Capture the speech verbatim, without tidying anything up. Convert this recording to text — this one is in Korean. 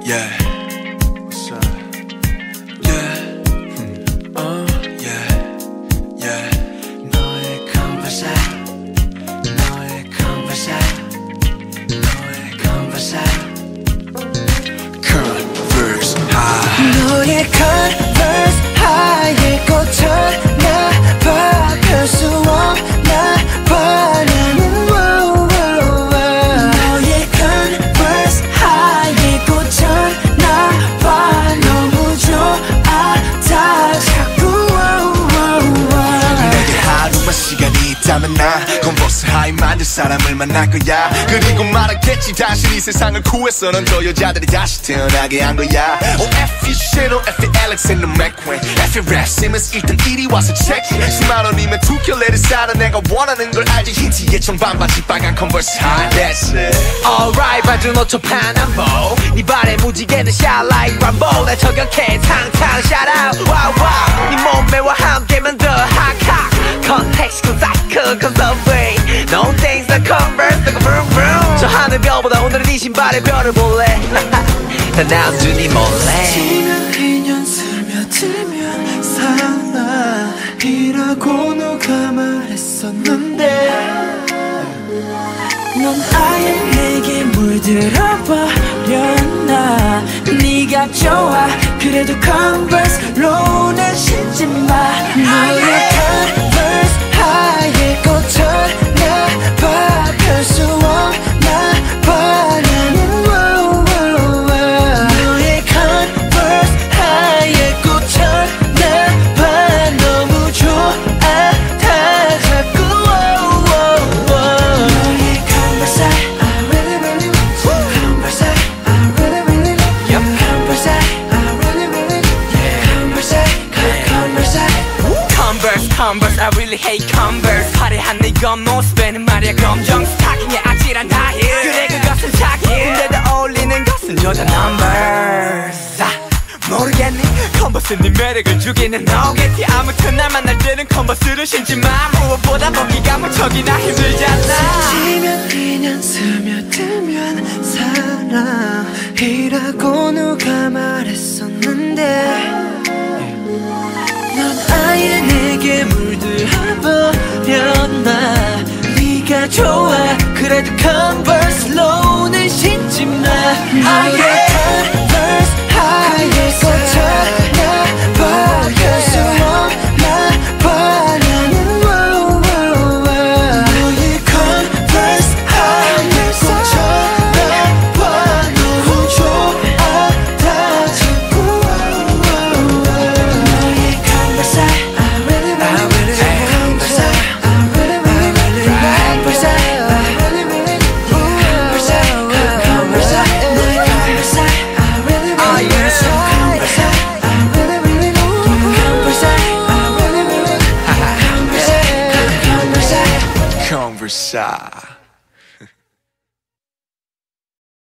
Yeah. What's up? Yeah. Hmm. Oh, yeah. Yeah. 너의 converse, 너의 converse, 너의 converse, converse high. 너의 converse high에 꽂혀나 봐. 별 수 없나 봐. 나는 wow, wow, wow. 너의 converse high에 꽂혀나 봐. 너무 좋아 다 자꾸 wow, wow, wow. 내게 하루만 시간이 있다면 나 컨버스 하이 만들 사람을 만날 거야. 그리고 말하겠지 다시 이 세상을 구해서 넌 저 여자들이 다시 태어나게 한 거야. Oh F you shit, oh F you Alex and the McQueen. F you rap Simmons 일단 이리 와서 체크해. 십만 원이면 두 켤레를 사러 내가 원하는 걸 알지. 흰티에 청반바지 빨간 컨버스 하이. That's it. Alright 봐준 오초 파남보 네 발에 무지개는 shine like Rambo. 날 저격해 탕탕 shout out wow wow. 네 몸매와 함께면 더 hot hot. Context cause I could cause the way no things that converse like a vroom vroom. 저 하늘별보다 오늘은 이 신발의 별을 볼래. 다 남준이 몰래. 지면 인연 스며들면 사랑이라고 누가 말했었는데 넌 아예 내게 물들어버렸나. 네가 좋아 그래도 컨버스로는 신지 마. 너의 컨버스 하얘 꽂혀나 봐. 별 수 없나 봐. 나는 wow, wow, wow. 너의 컨버스 하얘 꽂혀나 봐. 너무 좋아 다 자꾸 wow, wow, wow. 너의 컨버스 I really really want you. 컨버스 I really really love you. 컨버스 I really really yeah. 컨버스 컨버스 Converse, Converse, I really hate Converse. 화려한 네 겉모습에는 말이야 검정 스타킹에 아찔한 다힐. 그래 그것은 타깃. 근데도 어울리는 것은 여자 numbers. 아, 모르겠니? 컨버스 네 매력을 죽이는 너겠지. 아무튼 날 만날 때는 컨버스를 신지 마. 무엇보다 보기가 무척이나 힘들잖아. 지면 인연 스며들면 사랑이라고 누가 말했었는데 넌 아예 내게 물들어버렸나. 네가 좋아 그래도 컨버스로는 신지 마. 너의 컨버스 하얘 꽂혀나 봐. 별 수 없나 봐. 나는 wow, wow, wow. 너의 컨버스 하얘 꽂혀나 봐. 너무 좋아 다 자꾸 wow, wow, wow. 너의 컨버스 I really really like 컨버스 I really really like 컨버스 I really really like 컨버스 너의 컨버스 I really really like 컨버스 I really really like 컨버스 I really really like 컨버스 컨버스 Converse.